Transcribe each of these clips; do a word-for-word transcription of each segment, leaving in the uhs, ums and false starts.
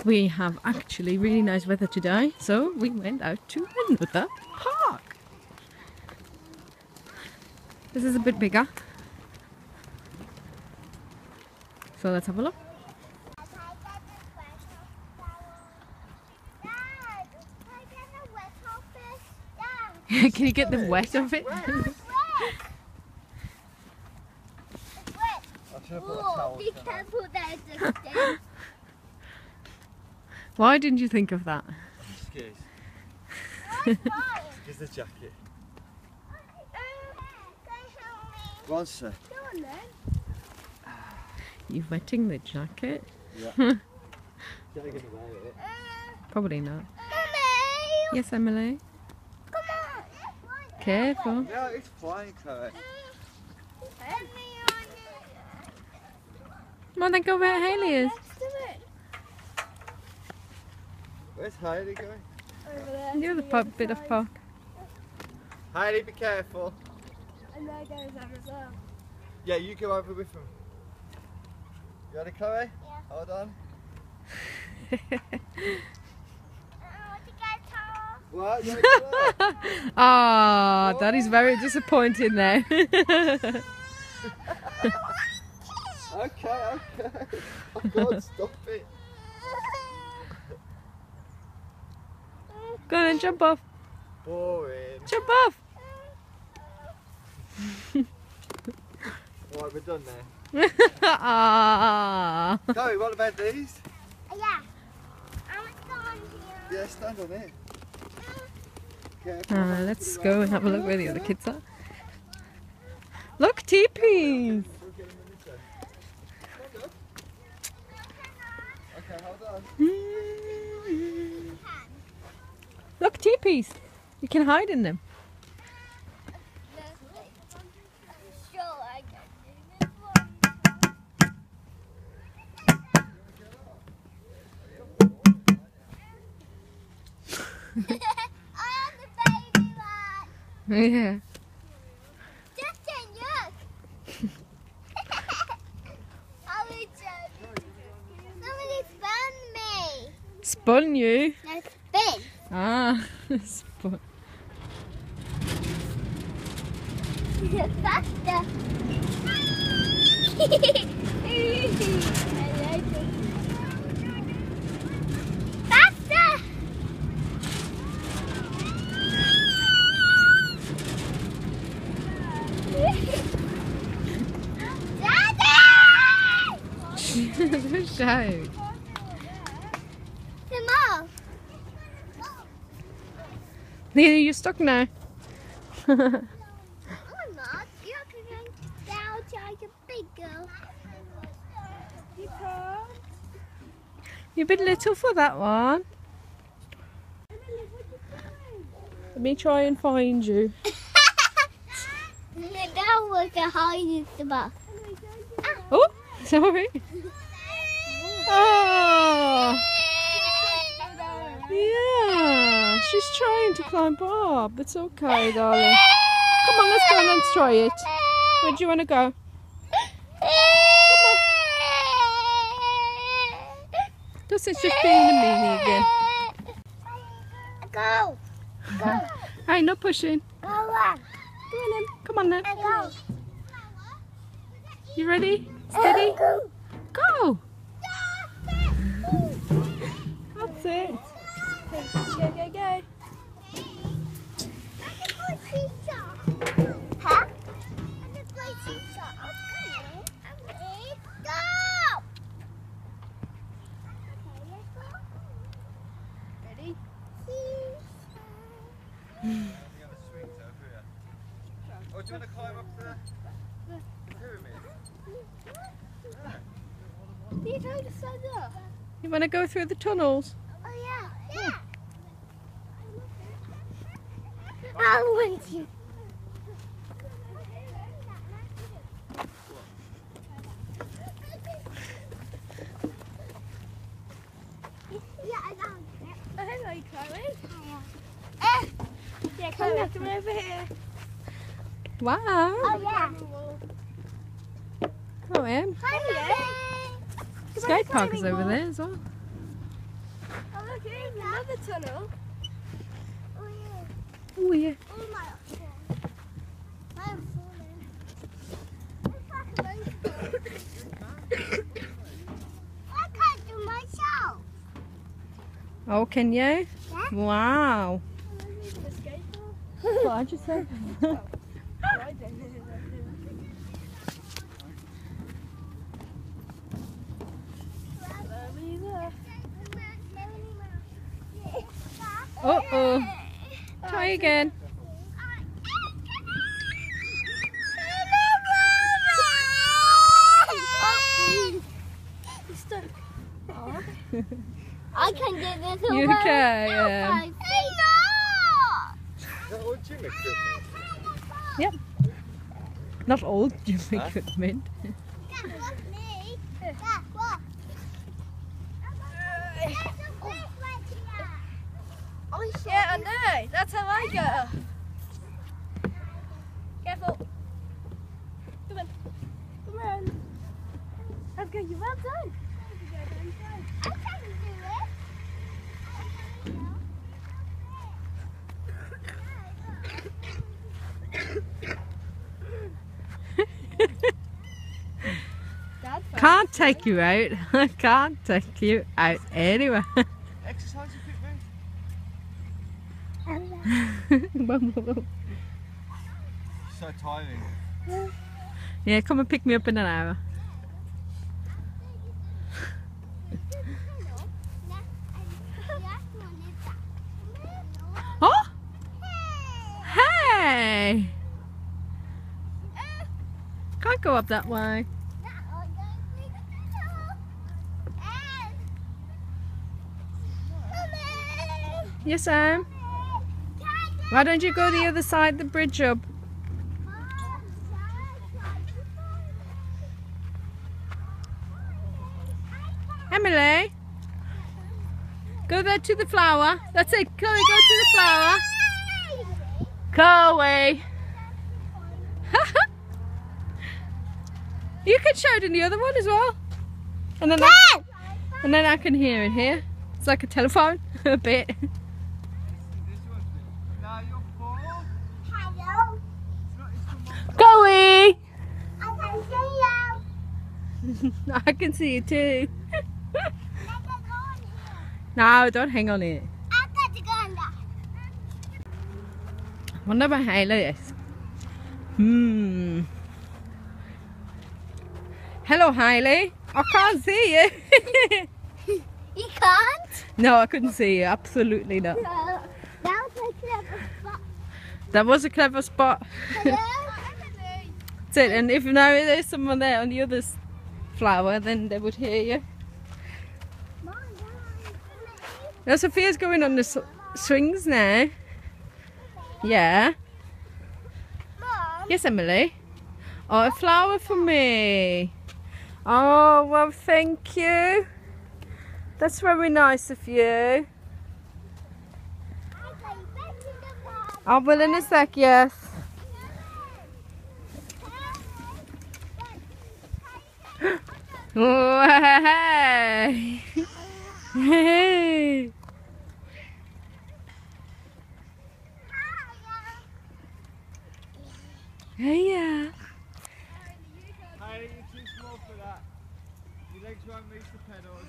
we have actually really nice weather today, so we went out to another park. This is a bit bigger. So let's have a look. Can you get the wet of it? Why didn't you think of that? I'm scared. Here's the jacket. Go on, sir. You wetting the jacket? Yeah. Get away with it. Probably not. Mommy! Yes, Emily. Come on! Careful. Yeah, it's fine, Chloe. Come on then, go where Hayley is. Where's Hayley going? Over there. The other part, bit of park. Hayley, be careful. And there goes Sam as well. Yeah, you go over with him. You ready, Chloe? Yeah. Hold on. What? You wanna go there? Ah, Daddy's very disappointed now. Okay, okay. Oh God, stop it. Go on and jump off. Boring. Jump off. Alright, we're done now. Ah. Chloe, what about these? Yeah. I'm stand here. Yeah, stand on it. Careful. Ah, let's go and have a look where the other kids are. Look, teepees. Okay, hold on. Look, teepees. You can hide in them. Sure, I can do this one. I am the baby one. Yeah. Justin, look. How is it? Somebody spun me. Spun you. No, spin. Ah, spun. Faster. Faster. Daddy! Shout. Come on. Neither you're stuck now. I'm not. You're going down like a big girl. You can't. You're a bit little for that one. Let me try and find you. That was the hardest spot. Oh, sorry. Oh, yeah. She's trying to climb up. It's okay, darling. Come on, let's go and let's try it. Where do you want to go? Dustin's just being a meanie again. Go. Go. Hey, no pushing. Go on. Go on then. Come on then. Go. You ready? Steady? Go. Go. That's it. Go, go, go. Huh? Go! Ready? Oh, do you want to climb up the pyramid? You trying to stand up? You want to go through the tunnels? Oh yeah, yeah. I want you. Yeah, I know. Oh, hello, Chloe. Uh, yeah, Chloe, come over here. Wow. Oh yeah. Oh, Em. Hi, Mommy. Skate park is over there as well. look, here's another tunnel. Oh yeah. Oh yeah. Oh my God. I'm falling. It's like a motorcycle. I can't do myself. Oh, can you? Yeah. Wow. The skateboard. What did you say? I don't know. Uh oh. Try again. He's stuck. I can get this over. You can. Is that all gym equipment? Yep. Not all gym Huh? equipment. Yeah, I know. That's how I go. Careful. Come on. Come on. Let's go. You're well done. I can do it. Can't take you out. I can't take you out anywhere. Exercise Yeah, So tiring. come and pick me up in an hour. Oh! Hey! Can't go up that way. Yes, Sam. Why don't you go the other side, the bridge up? Emily, go there to the flower. That's it. Chloe, go to the flower. Chloe. You can shout in the other one as well. And then, I, and then I can hear it here. It's like a telephone, a bit. Now you're full. Hello. Chloe! I I can see you. can see you too. Let us go on here. No, don't hang on it. I got to go on that. Wonder what Hailey is. Hmm. Hello, Hailey. I can't see you. You can't? No, I couldn't see you. Absolutely not. No. That was a clever spot. That was a clever spot. Hello? That's it. And if now there's someone there on the other s- flower, then they would hear you. Now Sophia's going on the s swings now. Yeah. Mom. Yes, Emily. Oh, a flower for me. Oh, well, thank you. That's very nice of you. I will in a sec, yes. Oh, hey. Hey. Hey, yeah. Hey, you're too small for that. Your legs won't reach the pedals.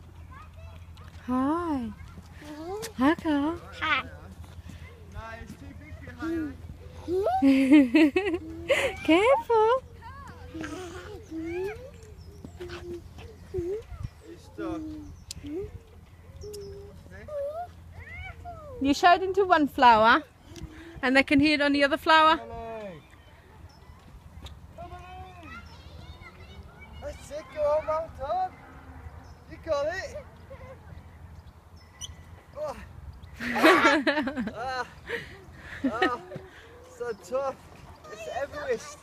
Hi. Hi, Carl. Hi. No, it's too big for you, honey. Careful. It's stuck. You shout into one flower and they can hear it on the other flower. Emily. Emily. That's it, go on, well done. You got it. Oh. Ah. Ah. So tough. It's Everest.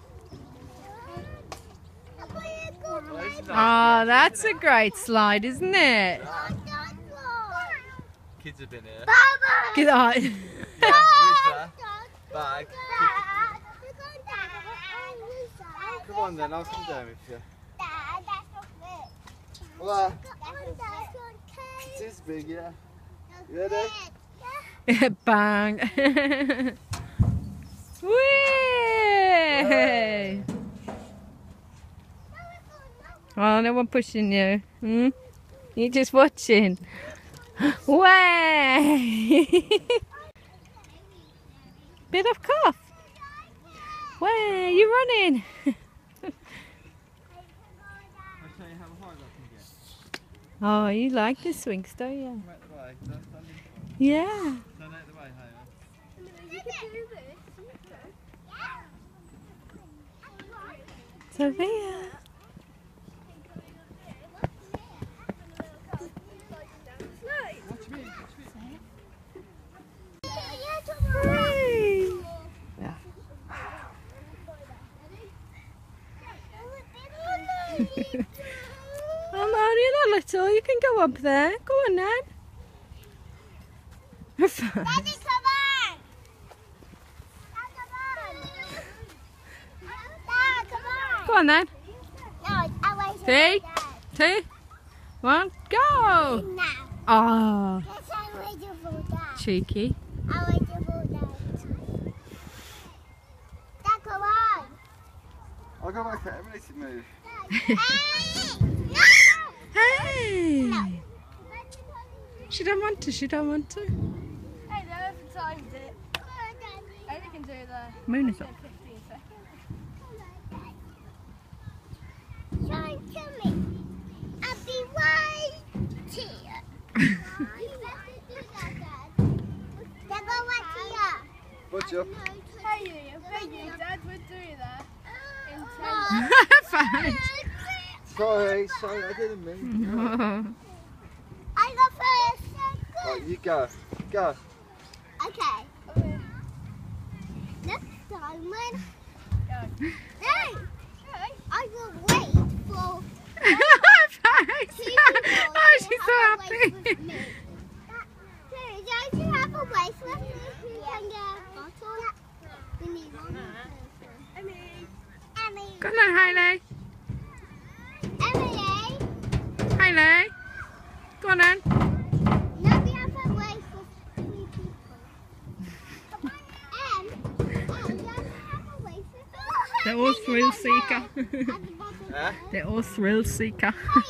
Oh, it's nice. Oh, that's a great slide, isn't it? Kids have been here. Get on. Yeah, who's there? Bag. Come on then, I'll come down with you. Well, uh, It is big, yeah. You ready? Bang! Whee! Oh, no one pushing you. Hmm? You're just watching. Way! Bit of cough. Way, you running? I'll show you how hard I can get. Oh, you like the swings, don't you? Come out the way. Don't stand in front. Yeah. Stand out the way, Hannah. You can do this. Sophia. Watch me, watch me. Hey. Oh, no, you're not little. You can go up there. Go on then. Daddy, come on! Dad, come on! Go on then. No, I wait for Three, Dad. two, one, go. Now. Oh, Yes, I'm waiting for Dad. cheeky. I'm waiting for Dad. Dad, come on! I'll go back at Emily to move. Hey. She don't want to. She don't want to. Hey, no, I've timed it. I can do that. Moon is up. fifteen seconds. Shine to me. I'll be right here. You better do that, Dad. Dad, go right here. Watch up. Hey, you, hey, you, Dad would do that. In Fine. Sorry, sorry, I didn't mean. I go first. Right, you go. Go. Okay. Next time when... Hey! I will wait for Thanks. two people Oh, to she's so have a happy. race with me. Hey, don't you have a race with me? Who can get a bottle? We need one person. Emily. Emily. Go on, Hayley. Emily. Hayley. Go on then. No, we have a race with three people. Em, Em, don't you have a race with me? They're all thrill seeker. At the bottom. Huh? They're all thrill seeker.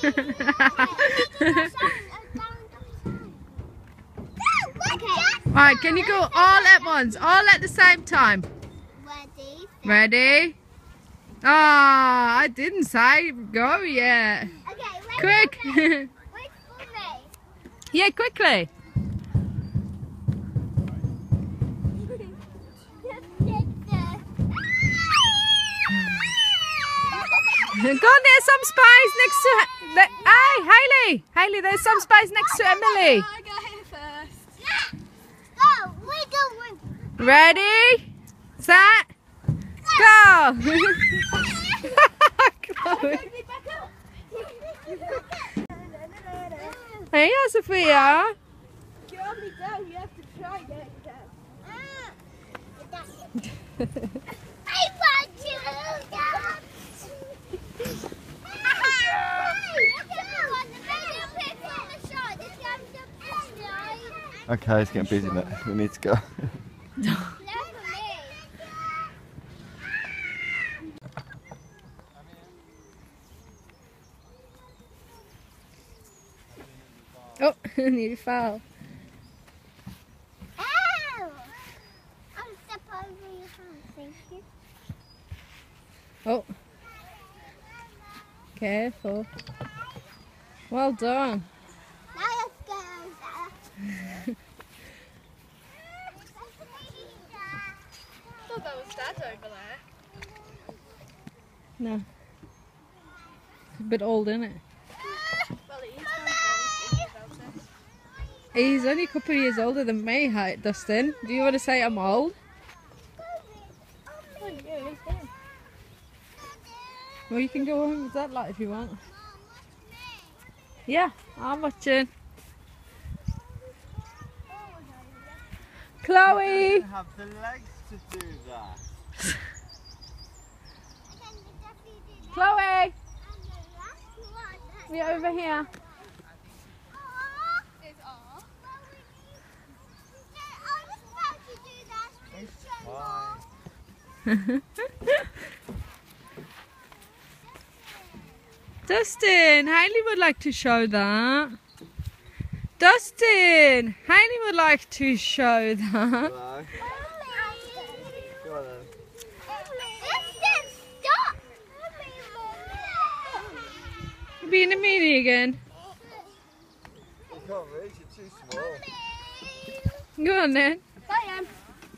Right, can you go all at once? All at the same time. Ready? Ready? Ah, I didn't say go yet. Okay, wait Quick. for me. Wait for me. Yeah, quickly. Go on, there's some space next to... Le hey, Hayley. Hayley, there's some space next to Emily. I got here first. Go, we go. We... Ready, set, go. Chloe. Hey, Sophia. You're only down, you have to try getting down. I want you down. Okay, it's getting busy now. We need to go. Oh, nearly fell. Ow! I'm step over your hand, thank you. Oh, careful. Well done. Now let's go. I thought that was Dad over there. No. It's a bit old, isn't it? Well, it is kind of old. He's only a couple of years older than me, hi- Dustin. Do you want to say I'm old? Well, you can go home with that light if you want. Yeah, I'm watching. Chloe! Have the legs to do that. Chloe! We're over here. Dustin, Hayley would like to show that. Dustin, Hayley would like to show that. Hello. Go on then. You're being a meanie again. You can't reach, you're too small. Go on then. I am.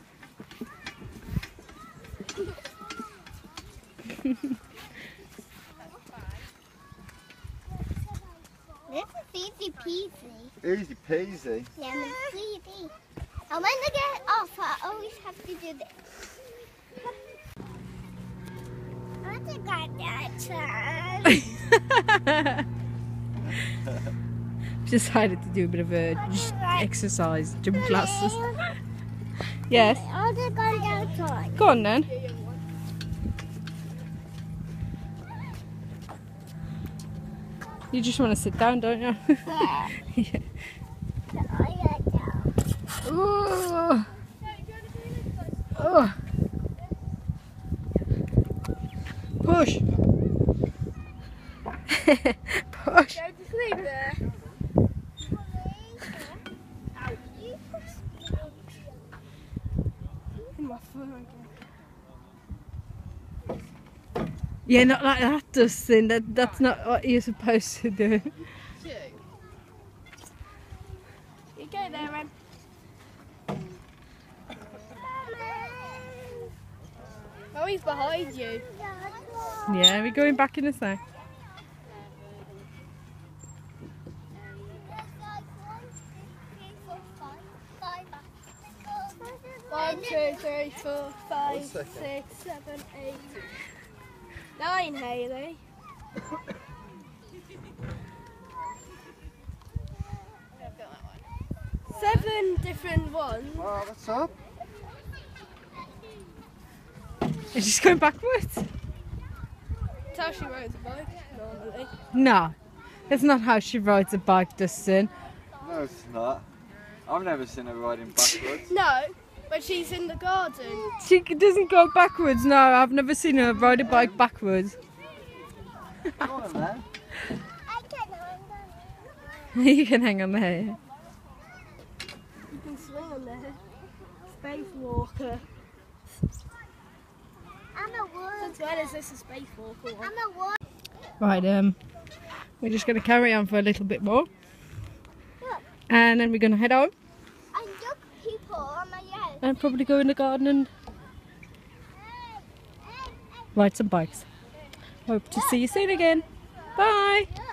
This is easy peasy. Easy peasy. Yeah, it's easy. And when I get off, I always have to do this. I think I got that. Decided to do a bit of a just exercise, gym classes. Yes. I'll just go outside. Go on then. You just want to sit down, don't you? Yeah. Yeah. I got down. Oh. Oh. Push. Push. Go to sleep there. In my foot again. Yeah, not like that, Dustin. That, that's not what you're supposed to do. You go there, Ren. Oh, he's behind you. Yeah, we're going back in a sec. One, two, three, four, five, One second. six, seven, eight, nine, Hayley. Seven different ones. Oh, what's up? Is she going backwards? That's how she rides a bike, normally. No, that's not how she rides a bike, Dustin. No, it's not. I've never seen her riding backwards. No, but she's in the garden. She doesn't go backwards. No, I've never seen her ride a bike backwards. Go on then. You can hang on there. You can swing on there. Space walker. I'm a wood. Since when is this a space walker one? I'm a wood. Right, um, we're just going to carry on for a little bit more. Look. And then we're going to head home And look people on my yard. and probably go in the garden and ride some bikes. Hope to see you soon again. Bye.